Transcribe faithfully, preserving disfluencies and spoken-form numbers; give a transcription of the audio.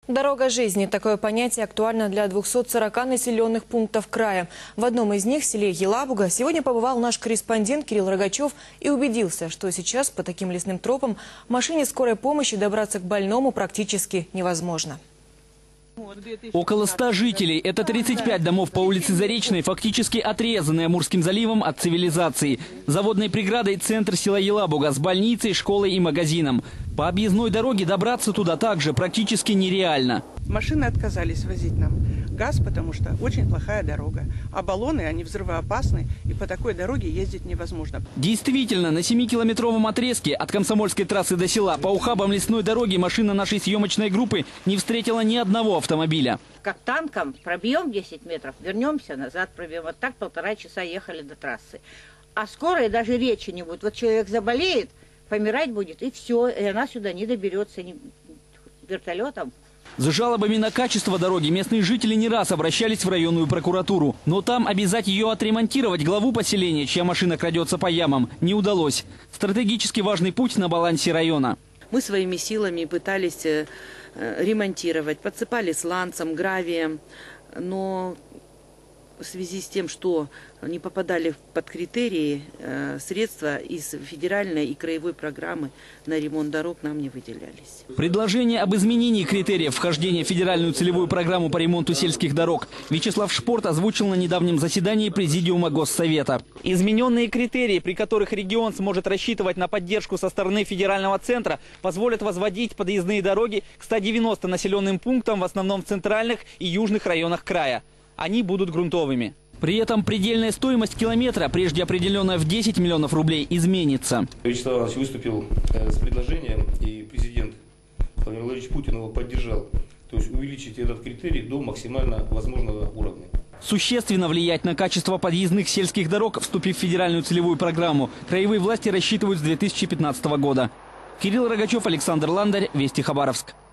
Дорога жизни – такое понятие актуально для двухсот сорока населенных пунктов края. В одном из них, в селе Елабуга, сегодня побывал наш корреспондент Кирилл Рогачев и убедился, что сейчас по таким лесным тропам машине скорой помощи добраться к больному практически невозможно. Около ста жителей. Это тридцать пять домов по улице Заречной, фактически отрезанные Амурским заливом от цивилизации. Заводной преградой центр села Елабуга с больницей, школой и магазином. По объездной дороге добраться туда также практически нереально. Машины отказались возить нам газ, потому что очень плохая дорога. А баллоны, они взрывоопасны, и по такой дороге ездить невозможно. Действительно, на семикилометровом отрезке от Комсомольской трассы до села по ухабам лесной дороги машина нашей съемочной группы не встретила ни одного автомобиля. Как танком пробьем десять метров, вернемся назад, пробьем. Вот так полтора часа ехали до трассы. А скорой даже речи не будет. Вот человек заболеет, помирать будет, и все, и она сюда не доберется ни вертолетом. За жалобами на качество дороги местные жители не раз обращались в районную прокуратуру. Но там обязать ее отремонтировать главу поселения, чья машина крадется по ямам, не удалось. Стратегически важный путь на балансе района. Мы своими силами пытались ремонтировать, подсыпали сланцем, гравием, но в связи с тем, что не попадали под критерии, средства из федеральной и краевой программы на ремонт дорог нам не выделялись. Предложение об изменении критериев вхождения в федеральную целевую программу по ремонту сельских дорог Вячеслав Шпорт озвучил на недавнем заседании Президиума Госсовета. Измененные критерии, при которых регион сможет рассчитывать на поддержку со стороны федерального центра, позволят возводить подъездные дороги к ста девяноста населенным пунктам, в основном в центральных и южных районах края. Они будут грунтовыми. При этом предельная стоимость километра, прежде определенная в десять миллионов рублей, изменится. Вячеслав Иванович выступил с предложением, и президент Владимир Владимирович Путин его поддержал. То есть увеличить этот критерий до максимально возможного уровня. Существенно влиять на качество подъездных сельских дорог, вступив в федеральную целевую программу, краевые власти рассчитывают с две тысячи пятнадцатого года. Кирилл Рогачев, Александр Ландарь, Вести Хабаровск.